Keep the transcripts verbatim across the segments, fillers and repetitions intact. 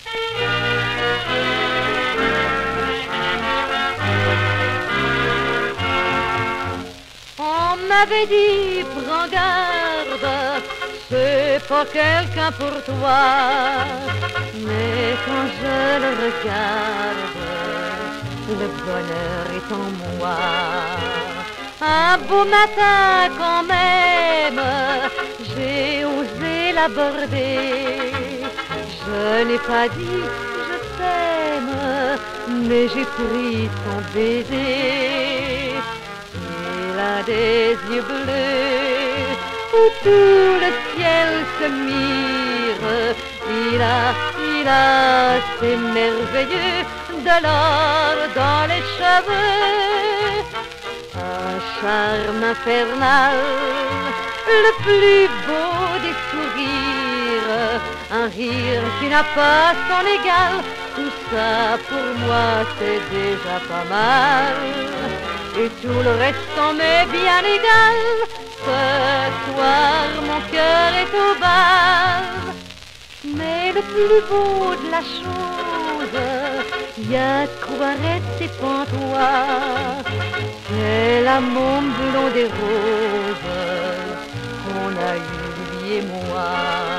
On m'avait dit, prends garde, c'est pas quelqu'un pour toi. Mais quand je le regarde, le bonheur est en moi. Un beau matin quand même, j'ai osé l'aborder. Je n'ai pas dit je t'aime, mais j'ai pris son baiser. Il a des yeux bleus où tout le ciel se mire. Il a, il a ces merveilleux de l'or dans les cheveux. Un charme infernal, le plus beau des sourires, un rire qui n'a pas son égal. Tout ça pour moi c'est déjà pas mal. Et tout le reste en m'est bien égal. Ce soir mon cœur est au bal. Mais le plus beau de la chose, y a de quoi rester pantois. C'est la môme blonde des roses qu'on a eu, lui et moi.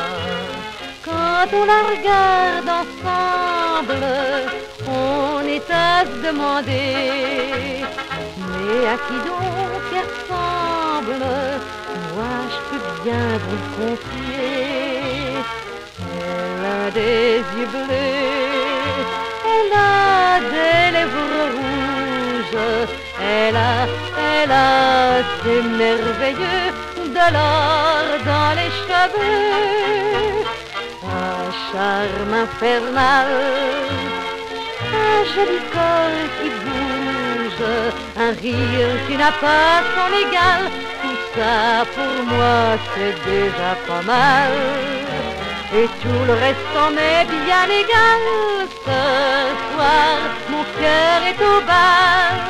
Quand on la regarde ensemble, on est à se demander, mais à qui donc elle ressemble? Moi je peux bien vous le confier. Elle a des yeux bleus, elle a des lèvres rouges, elle a, elle a ces merveilleux de l'or dans les cheveux. Un charme infernal, un joli corps qui bouge, un rire qui n'a pas son égal. Tout ça pour moi c'est déjà pas mal. Et tout le reste en est bien égal. Ce soir mon cœur est au bal.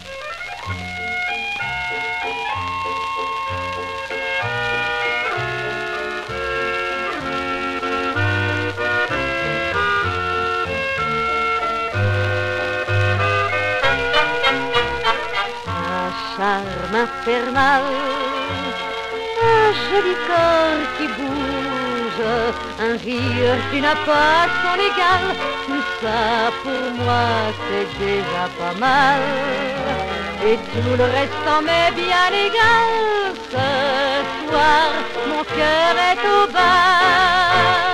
Charme infernal, un joli corps qui bouge, un rire qui n'a pas son égal. Tout ça pour moi c'est déjà pas mal. Et tout le reste en m'est bien égal. Ce soir mon cœur est au bal.